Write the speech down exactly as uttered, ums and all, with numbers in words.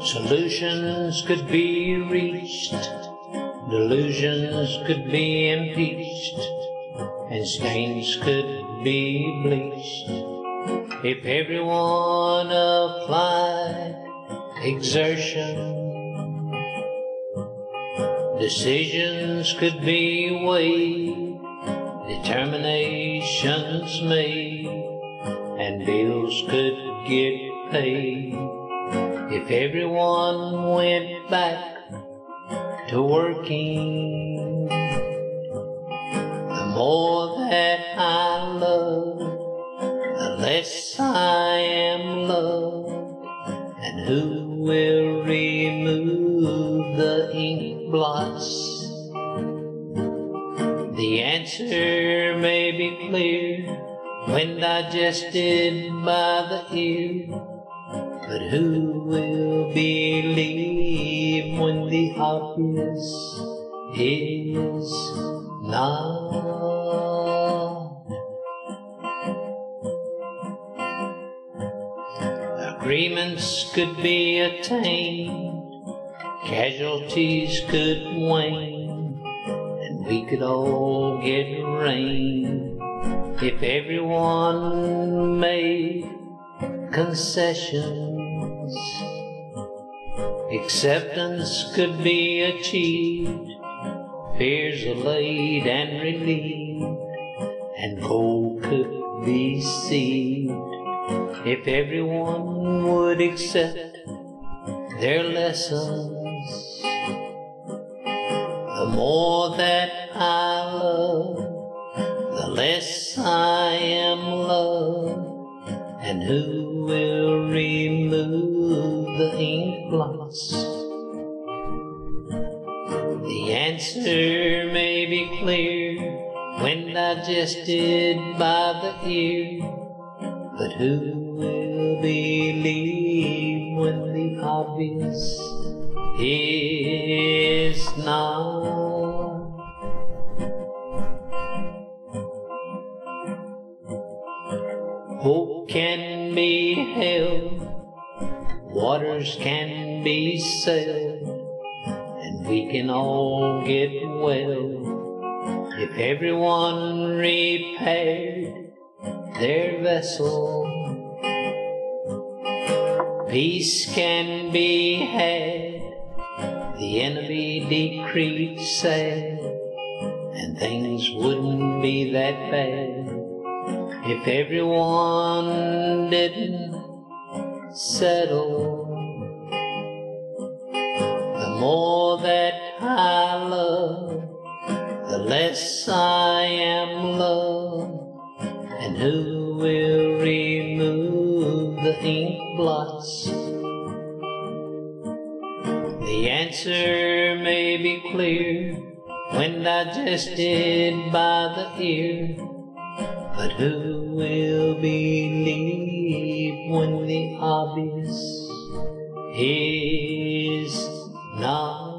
Solutions could be reached, delusions could be impeached, and stains could be bleached. If everyone applied exertion, decisions could be weighed, determinations made, and bills could get paid. If everyone went back to working, the more that I love, the less I am loved. And who will remove the ink blots? The answer may be clear when digested by the ear, but who will believe when the obvious is not? Agreements could be attained, casualties could wane, and we could all get rain if everyone made concessions. Acceptance could be achieved, fears allayed and relieved, and gold could be sieved if everyone would accept their lessons. The more that I love, the less I am loved. And who will remove the ink blots? The answer may be clear when digested by the ear, but who will believe when the obvious is not? Hope can be held, waters can be sailed, and we can all get well if everyone repaired their vessel. Peace can be had, the enemy decreed sad, and things wouldn't be that bad if everyone didn't settle. The more that I love, the less I am loved. And who will remove the ink blots? The answer may be clear when digested by the ear, but who will believe when the obvious is not?